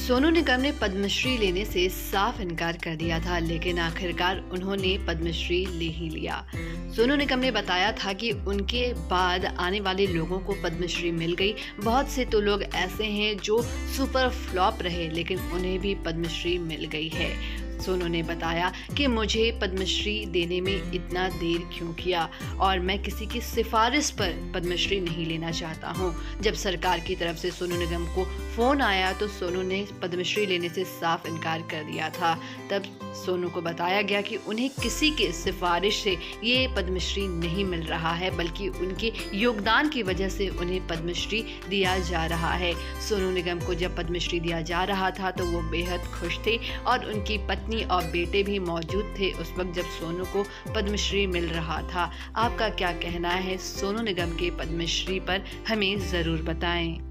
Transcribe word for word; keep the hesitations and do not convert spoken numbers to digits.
सोनू निगम ने पद्मश्री लेने से साफ इनकार कर दिया था, लेकिन आखिरकार उन्होंने पद्मश्री ले ही लिया। सोनू निगम ने बताया था कि उनके बाद आने वाले लोगों को पद्मश्री मिल गई। बहुत से तो लोग ऐसे हैं जो सुपर फ्लॉप रहे, लेकिन उन्हें भी पद्मश्री मिल गई है। सोनू ने बताया कि मुझे पद्मश्री देने में इतना देर क्यों किया और मैं किसी की सिफारिश पर पद्मश्री नहीं लेना चाहता हूं। जब सरकार की तरफ से सोनू निगम को फ़ोन आया तो सोनू ने पद्मश्री लेने से साफ इनकार कर दिया था। तब सोनू को बताया गया कि उन्हें किसी के सिफारिश से ये पद्मश्री नहीं मिल रहा है, बल्कि उनके योगदान की वजह से उन्हें पद्मश्री दिया जा रहा है। सोनू निगम को जब पद्मश्री दिया जा रहा था तो वो बेहद खुश थे और उनकी पत्नी और बेटे भी मौजूद थे उस वक्त जब सोनू को पद्मश्री मिल रहा था। आपका क्या कहना है सोनू निगम के पद्मश्री पर, हमें ज़रूर बताएं।